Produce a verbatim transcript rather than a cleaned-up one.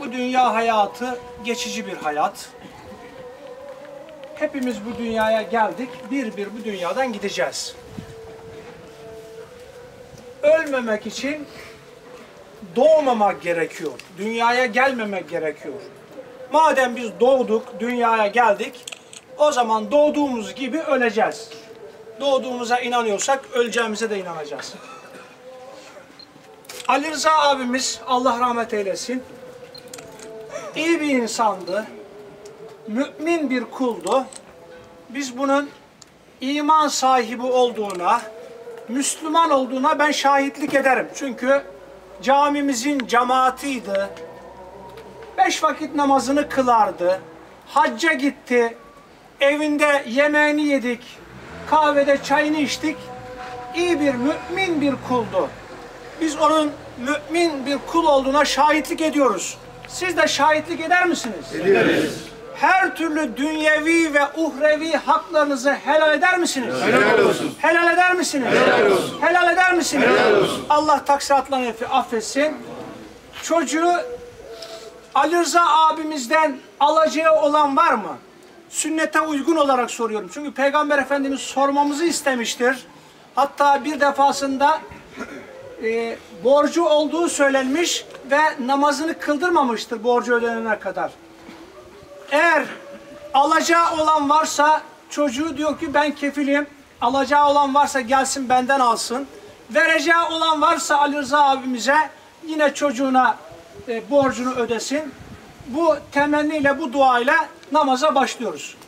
Bu dünya hayatı geçici bir hayat. Hepimiz bu dünyaya geldik, bir bir bu dünyadan gideceğiz. Ölmemek için doğmamak gerekiyor, dünyaya gelmemek gerekiyor. Madem biz doğduk, dünyaya geldik, o zaman doğduğumuz gibi öleceğiz. Doğduğumuza inanıyorsak öleceğimize de inanacağız. Ali Rıza abimiz, Allah rahmet eylesin, iyi bir insandı, mümin bir kuldu. Biz bunun iman sahibi olduğuna, Müslüman olduğuna ben şahitlik ederim. Çünkü camimizin cemaatiydi, beş vakit namazını kılardı, hacca gitti, evinde yemeğini yedik, kahvede çayını içtik, iyi bir mümin bir kuldu. Biz onun mümin bir kul olduğuna şahitlik ediyoruz. Siz de şahitlik eder misiniz? Ederiz. Her türlü dünyevi ve uhrevi haklarınızı helal eder misiniz? Helal olsun. Helal eder misiniz? Helal olsun. Helal eder misiniz? Helal olsun. Allah taksiratlarını affetsin. Çocuğu Ali Rıza abimizden alacağı olan var mı? Sünnete uygun olarak soruyorum. Çünkü Peygamber Efendimiz sormamızı istemiştir. Hatta bir defasında e, borcu olduğu söylenmiş ve namazını kıldırmamıştır borcu ödenene kadar. Eğer alacağı olan varsa çocuğu diyor ki ben kefilim. Alacağı olan varsa gelsin benden alsın. Vereceği olan varsa Ali Rıza abimize yine çocuğuna e, borcunu ödesin. Bu temenniyle, bu duayla namaza başlıyoruz.